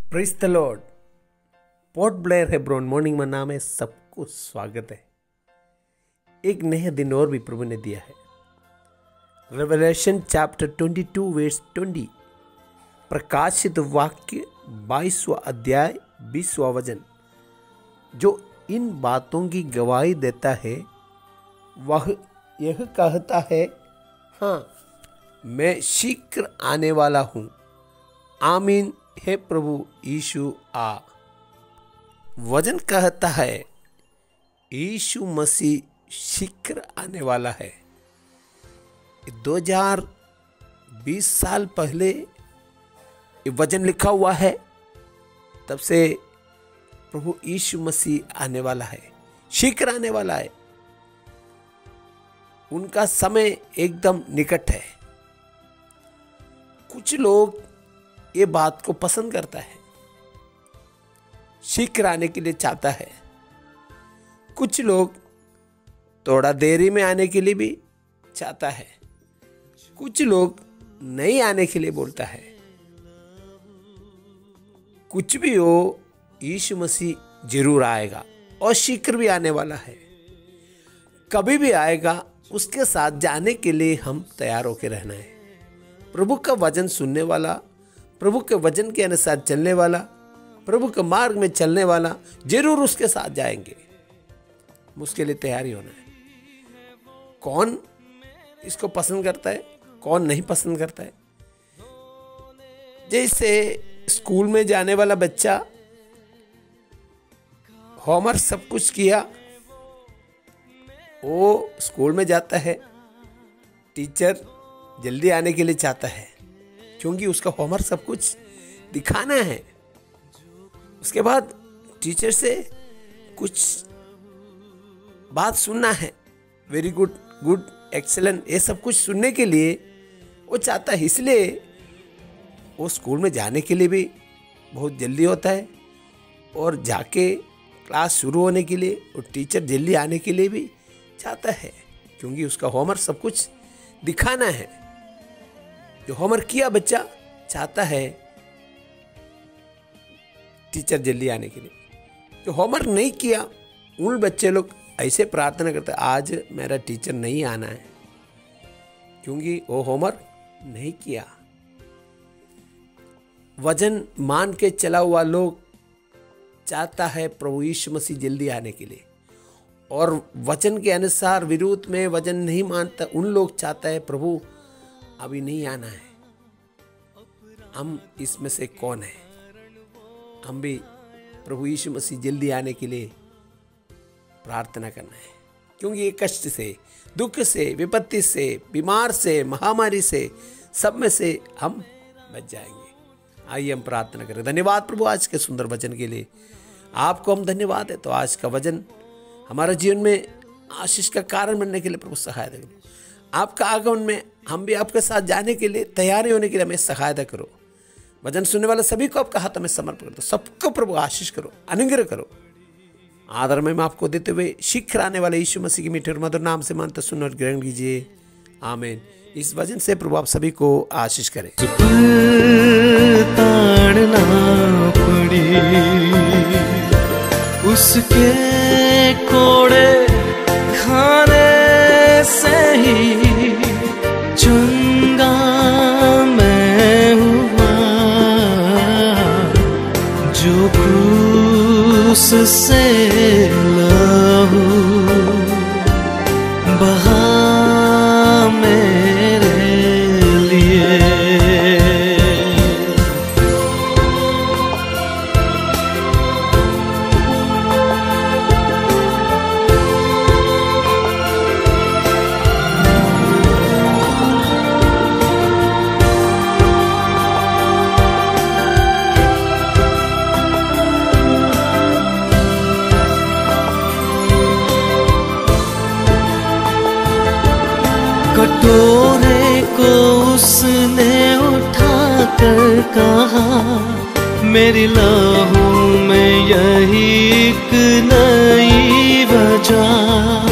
Praise the Lord. Port Blair Hebron morning manna में सबको स्वागत है। एक नया दिन और भी प्रभु ने दिया है। रेवलेशन चैप्टर 22 वर्स 20, प्रकाशित वाक्य 22वां अध्याय 20वां वचन, जो इन बातों की गवाही देता है वह यह कहता है, हाँ मैं शीघ्र आने वाला हूँ। आमीन। हे प्रभु यीशु आ। वचन कहता है यीशु मसीह शीघ्र आने वाला है। 2020 साल पहले ये वचन लिखा हुआ है, तब से प्रभु यीशु मसीह आने वाला है, शीघ्र आने वाला है। उनका समय एकदम निकट है। कुछ लोग ये बात को पसंद करता है, शीघ्र आने के लिए चाहता है। कुछ लोग थोड़ा देरी में आने के लिए भी चाहता है। कुछ लोग नहीं आने के लिए बोलता है। कुछ भी हो, यीशु मसीह जरूर आएगा और शीघ्र भी आने वाला है। कभी भी आएगा, उसके साथ जाने के लिए हम तैयार होकर रहना है। प्रभु का वचन सुनने वाला, प्रभु के वचन के अनुसार चलने वाला, प्रभु के मार्ग में चलने वाला जरूर उसके साथ जाएंगे। उसके लिए तैयारी होना है। कौन इसको पसंद करता है, कौन नहीं पसंद करता है। जैसे स्कूल में जाने वाला बच्चा होमवर्क सब कुछ किया, वो स्कूल में जाता है, टीचर जल्दी आने के लिए चाहता है, क्योंकि उसका होमवर्क सब कुछ दिखाना है। उसके बाद टीचर से कुछ बात सुनना है, वेरी गुड, गुड, एक्सेलेंट, ये सब कुछ सुनने के लिए वो चाहता है। इसलिए वो स्कूल में जाने के लिए भी बहुत जल्दी होता है, और जाके क्लास शुरू होने के लिए और टीचर जल्दी आने के लिए भी चाहता है, क्योंकि उसका होमवर्क सब कुछ दिखाना है। जो होमवर्क किया बच्चा चाहता है टीचर जल्दी आने के लिए। जो होमवर्क नहीं किया, उन बच्चे लोग ऐसे प्रार्थना करते हैं, आज मेरा टीचर नहीं आना है, क्योंकि वो होमवर्क नहीं किया। वचन मान के चला हुआ लोग चाहता है प्रभु यीशु मसीह जल्दी आने के लिए, और वचन के अनुसार विरोध में वचन नहीं मानता उन लोग चाहता है प्रभु अभी नहीं आना है। हम इसमें से कौन है? हम भी प्रभु यीशु मसीह जल्दी आने के लिए प्रार्थना करना है, क्योंकि ये कष्ट से, दुख से, विपत्ति से, बीमार से, महामारी से, सब में से हम बच जाएंगे। आइए हम प्रार्थना करें। धन्यवाद प्रभु आज के सुंदर वचन के लिए, आपको हम धन्यवाद है। तो आज का वचन हमारे जीवन में आशीष का कारण बनने के लिए प्रभु सहायता करो। आपका आगमन में हम भी आपके साथ जाने के लिए, तैयारी होने के लिए हमें सहायता करो। वचन सुनने वाले सभी को आपका हाथ में समर्पण कर दो। सबको प्रभु आशीष करो, अनुग्रह करो। आदर में आपको देते हुए शीघ्र आने वाले यीशु मसीह के मीठे और मधुर नाम से मानते सुन और ग्रहण कीजिए। आमीन। इस वचन से प्रभु आप सभी को आशीष करें। ताड़ना पड़ी उसके कोड़े खाने से ही चंगा मैं हुआ, जो क्रूस से लहू बहा मेरे लिए। कटोरे को उसने उठाकर कहा, मेरी लहू में यही एक नई वजह